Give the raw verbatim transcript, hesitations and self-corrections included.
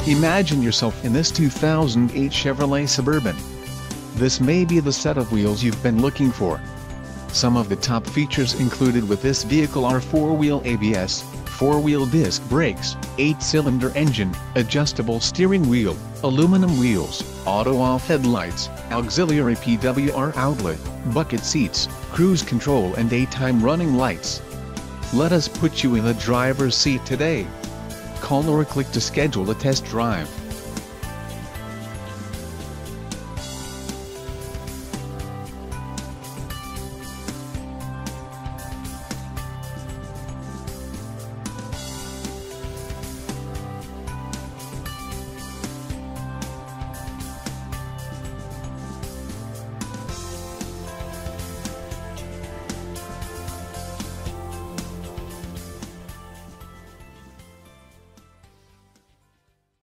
Imagine yourself in this two thousand eight Chevrolet Suburban. This may be the set of wheels you've been looking for. Some of the top features included with this vehicle are four wheel A B S, four wheel disc brakes, eight cylinder engine, adjustable steering wheel, aluminum wheels, auto-off headlights, auxiliary P W R outlet, bucket seats, cruise control and daytime running lights. Let us put you in the driver's seat today. Call or click to schedule a test drive.